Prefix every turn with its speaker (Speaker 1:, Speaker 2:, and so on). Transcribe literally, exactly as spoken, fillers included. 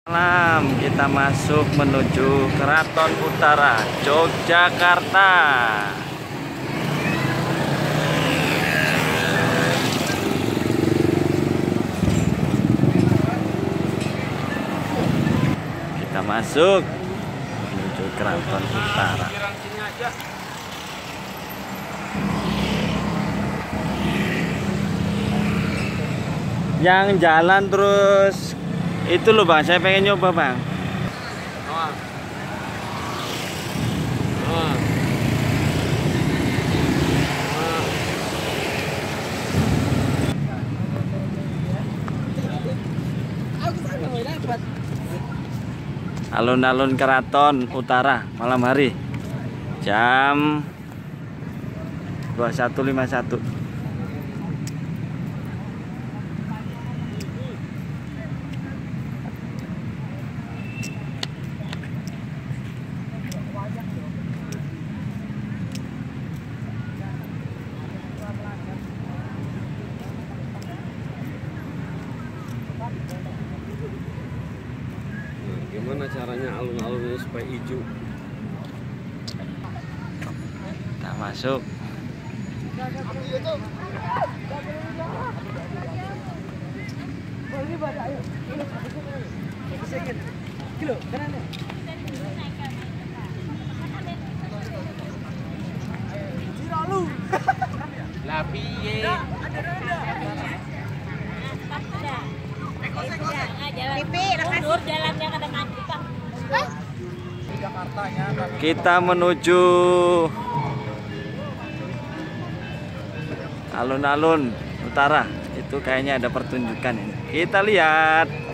Speaker 1: Malam kita masuk menuju Keraton Utara, Yogyakarta. Kita masuk menuju Keraton Utara. Yang jalan terus itu loh bang, saya pengen nyoba bang.
Speaker 2: Oh. Oh.
Speaker 1: Alun-alun Keraton Utara malam hari jam dua puluh satu lima puluh satu.
Speaker 2: Gimana caranya alun-alunnya supaya hijau?
Speaker 1: Kita masuk.
Speaker 2: Lah piye?
Speaker 3: Mundur jalannya kadang kita.
Speaker 1: Kita menuju alun-alun utara. Itu kayaknya ada pertunjukan ini. Kita lihat.